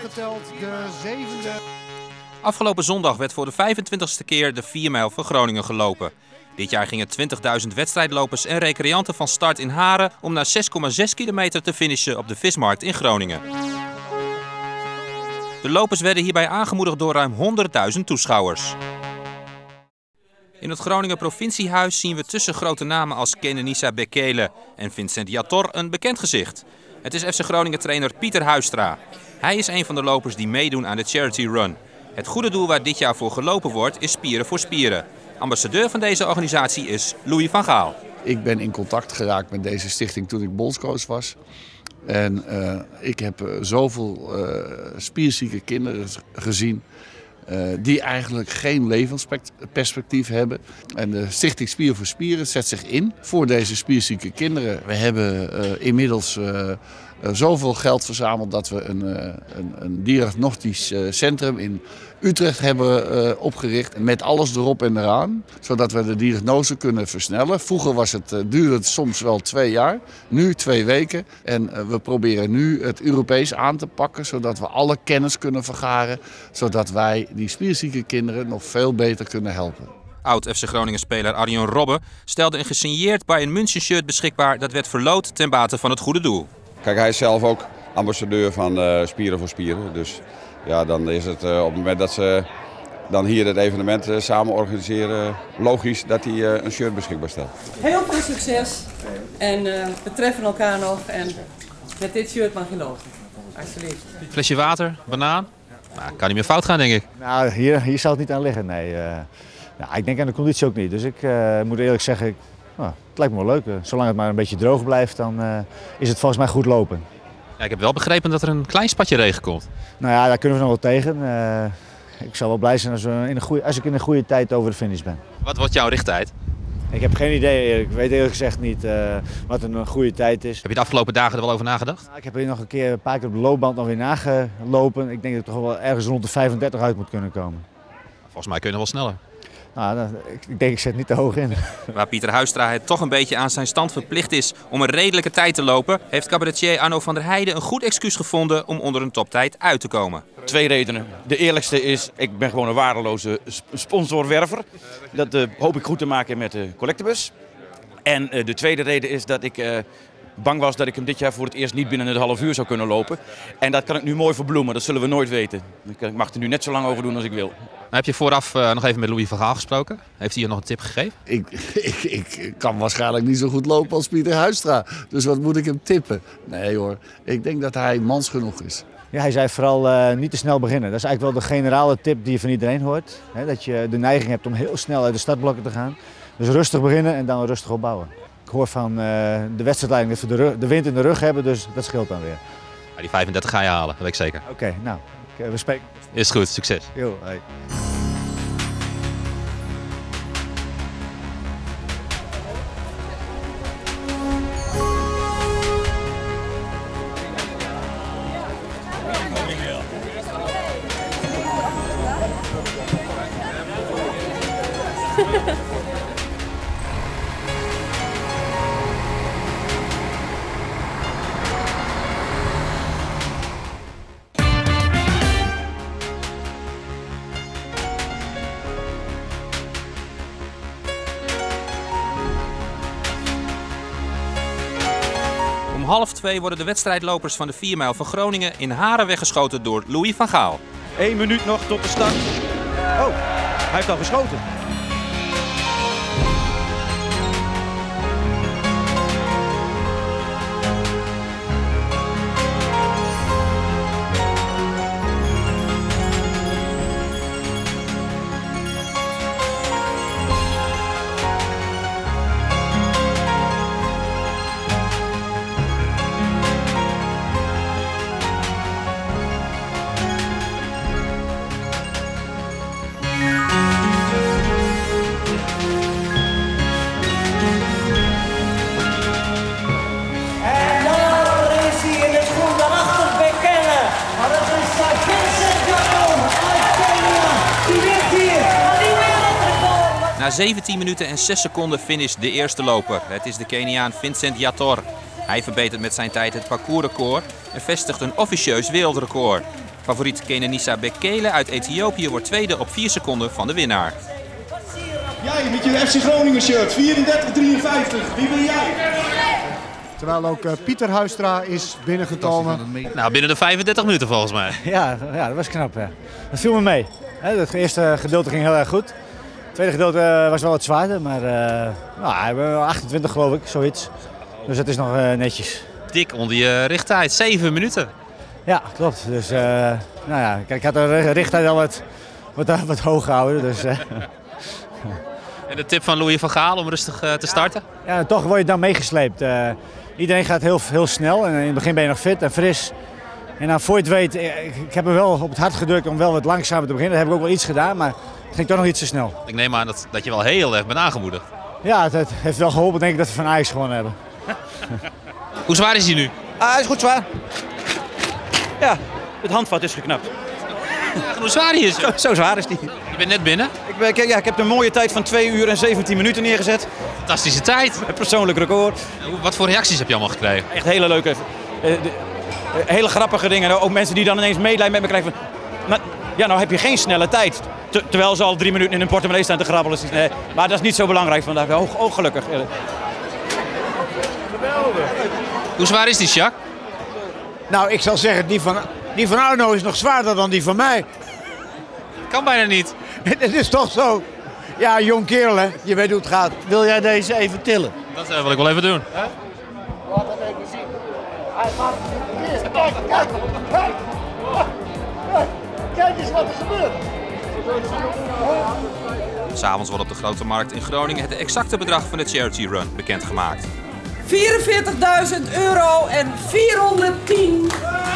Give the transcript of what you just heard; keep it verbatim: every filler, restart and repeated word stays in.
geteld de zevende. Afgelopen zondag werd voor de vijfentwintigste keer de vier mijl van Groningen gelopen. Dit jaar gingen twintigduizend wedstrijdlopers en recreanten van start in Haren om na zes komma zes kilometer te finishen op de Vismarkt in Groningen. De lopers werden hierbij aangemoedigd door ruim honderdduizend toeschouwers. In het Groninger Provinciehuis zien we tussen grote namen als Kenenisa Bekele en Vincent Jator een bekend gezicht. Het is F C Groningen trainer Pieter Huistra. Hij is een van de lopers die meedoen aan de Charity Run. Het goede doel waar dit jaar voor gelopen wordt is Spieren voor Spieren. Ambassadeur van deze organisatie is Louis van Gaal. Ik ben in contact geraakt met deze stichting toen ik bondscoach was. En uh, ik heb uh, zoveel uh, spierzieke kinderen gezien uh, die eigenlijk geen levensperspectief hebben. En de stichting Spieren voor Spieren zet zich in voor deze spierzieke kinderen. We hebben uh, inmiddels uh, uh, zoveel geld verzameld dat we een, uh, een, een diagnostisch uh, centrum in Utrecht hebben uh, opgericht met alles erop en eraan, zodat we de diagnose kunnen versnellen. Vroeger was het, uh, duurde het soms wel twee jaar, nu twee weken. En uh, we proberen nu het Europees aan te pakken, zodat we alle kennis kunnen vergaren, zodat wij die spierzieke kinderen nog veel beter kunnen helpen. Oud-F C Groningen-speler Arjen Robben stelde een gesigneerd Bayern München shirt beschikbaar dat werd verloot ten bate van het goede doel. Kijk, hij is zelf ook ambassadeur van uh, Spieren voor Spieren. Dus ja, dan is het uh, op het moment dat ze dan hier het evenement uh, samen organiseren, logisch dat hij uh, een shirt beschikbaar stelt. Heel veel succes en uh, we treffen elkaar nog en met dit shirt mag je lopen. Alsjeblieft. Flesje water, banaan. Nou, kan niet meer fout gaan, denk ik. Nou, hier, hier zou het niet aan liggen, nee. Uh, nou, ik denk aan de conditie ook niet. Dus ik uh, moet eerlijk zeggen, ik, nou, het lijkt me wel leuk. Uh, zolang het maar een beetje droog blijft, dan uh, is het volgens mij goed lopen. Ja, ik heb wel begrepen dat er een klein spatje regen komt. Nou ja, daar kunnen we nog wel tegen. Uh, ik zou wel blij zijn als, we in een goeie, als ik in een goede tijd over de finish ben. Wat wordt jouw richttijd? Ik heb geen idee, ik weet eerlijk gezegd niet uh, wat een goede tijd is. Heb je de afgelopen dagen er wel over nagedacht? Nou, ik heb hier nog een keer een paar keer op de loopband nog weer nagelopen. Ik denk dat ik toch wel ergens rond de vijfendertig uit moet kunnen komen. Volgens mij kun je nog wel sneller. Nou, ik denk ik zet niet te hoog in. Waar Pieter Huistra het toch een beetje aan zijn stand verplicht is om een redelijke tijd te lopen, heeft cabaretier Arno van der Heijden een goed excuus gevonden om onder een toptijd uit te komen. Twee redenen. De eerlijkste is, ik ben gewoon een waardeloze sponsorwerver. Dat uh, hoop ik goed te maken met de collectebus. En uh, de tweede reden is dat ik uh, bang was dat ik hem dit jaar voor het eerst niet binnen het half uur zou kunnen lopen. En dat kan ik nu mooi verbloemen, dat zullen we nooit weten. Ik mag er nu net zo lang over doen als ik wil. Heb je vooraf uh, nog even met Louis van Gaal gesproken? Heeft hij je nog een tip gegeven? Ik, ik, ik kan waarschijnlijk niet zo goed lopen als Pieter Huistra. Dus wat moet ik hem tippen? Nee hoor, ik denk dat hij mans genoeg is. Ja, hij zei vooral uh, niet te snel beginnen. Dat is eigenlijk wel de generale tip die je van iedereen hoort. Hè? Dat je de neiging hebt om heel snel uit de startblokken te gaan. Dus rustig beginnen en dan rustig opbouwen. Ik hoor van uh, de wedstrijdleiding dat we de, rug, de wind in de rug hebben, dus dat scheelt dan weer. Ja, die vijfendertig ga je halen, dat weet ik zeker. Oké, okay, nou, we spreken. Is goed, succes. Yo, hey. Om half twee worden de wedstrijdlopers van de vier mijl van Groningen in Haren weggeschoten door Louis van Gaal. Eén minuut nog tot de start. Oh, hij heeft al geschoten. Na zeventien minuten en zes seconden finisht de eerste loper. Het is de Keniaan Vincent Jator. Hij verbetert met zijn tijd het parcoursrecord en vestigt een officieus wereldrecord. Favoriet Kenenisa Bekele uit Ethiopië wordt tweede op vier seconden van de winnaar. Jij met je F C Groningen shirt, vierendertig drieënvijftig. Wie ben jij? Terwijl ook uh, Pieter Huistra is binnengekomen. Nou, binnen de vijfendertig minuten volgens mij. Ja, ja, dat was knap. Ja. Dat viel me mee. Het eerste gedeelte ging heel erg goed. Het tweede gedeelte was wel wat zwaarder, maar uh, nou, we hebben achtentwintig geloof ik, zoiets. Dus het is nog uh, netjes. Dik onder je richttijd, zeven minuten. Ja, klopt. Dus uh, nou ja, kijk, ik had de richttijd al wat, wat, wat hoog gehouden. Dus, uh. En de tip van Louis van Gaal om rustig uh, te starten? Ja, toch word je dan meegesleept. Uh, iedereen gaat heel, heel snel en in het begin ben je nog fit en fris. En dan voor je het weet, ik, ik heb hem wel op het hart gedrukt om wel wat langzamer te beginnen. Dat heb ik ook wel iets gedaan, maar het ging toch nog iets te snel. Ik neem aan dat, dat je wel heel erg bent aangemoedigd. Ja, het, het heeft wel geholpen denk ik dat we van Ajax gewonnen hebben. Hoe zwaar is hij nu? Ah, hij is goed zwaar. Ja, het handvat is geknapt. Ja, hoe zwaar hij is? Zo, zo zwaar is hij. Je bent net binnen? Ik, ben, ja, ik heb een mooie tijd van twee uur en zeventien minuten neergezet. Fantastische tijd. Een persoonlijk record. Wat voor reacties heb je allemaal gekregen? Echt hele leuke, uh, de, uh, hele grappige dingen. Ook mensen die dan ineens medelijden met me krijgen van... Maar, ja, nou heb je geen snelle tijd. Ter, terwijl ze al drie minuten in hun portemonnee staan te grabbelen. Nee, maar dat is niet zo belangrijk vandaag. Oh, oh gelukkig. Geweldig. Hoe zwaar is die, Jacques? Nou, ik zal zeggen, die van, die van Arno is nog zwaarder dan die van mij. Kan bijna niet. Het is toch zo. Ja, jong kerel, hè. Je weet hoe het gaat. Wil jij deze even tillen? Dat uh, wil ik wel even doen. Huh? Laat het even zien. Hij gaat het kijk, kijk, kijk. Kijk eens wat er gebeurt. 'S'avonds wordt op de Grote Markt in Groningen het exacte bedrag van de charity run bekendgemaakt. vierenveertigduizend euro en vierhonderdtien